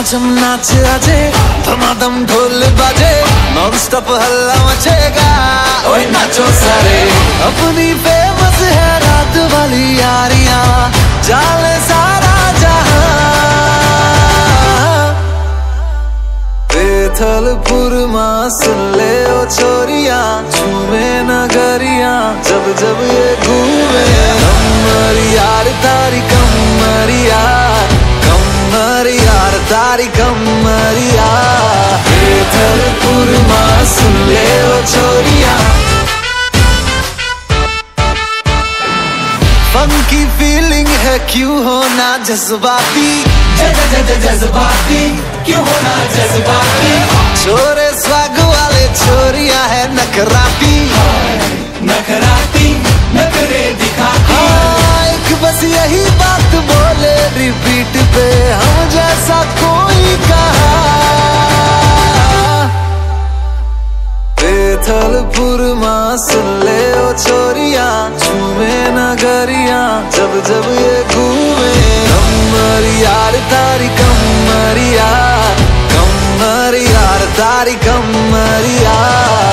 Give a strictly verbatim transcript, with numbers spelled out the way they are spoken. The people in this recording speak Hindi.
चम नाच आजे, धमाधम ढोल बाजे, नॉन स्टॉप हल्ला मचेगा। ओए नाचो सारे, अपनी फेमस है रात वाली यारियां, जाले सारा जहां। बेथलपुर मां सुन ले ओ छोरियां, झूमे नगरियां जब जब ये घूमे। कमर यार तारी कमरिया, कमर यार तारी कमरिया। बेथलपुर मां सुन ले ओ छोरियां, फंकी फीलिंग है क्यों होना जज्बाती, जज्बाती क्यों होना जज्बाती। छोरे स्वाग वाले छोरियां है नखराती, नखराती नखरे दिखाती। हाँ, एक बस यही बात बोले रिपीट पे, हम जैसा कोई कहा। बेथलपुर मां सुन ले ओ छोरियां, झूमे नगरियां जब जब ये घूमे। कमर यार तारी कमरिया, कमर यार तारी कमरिया।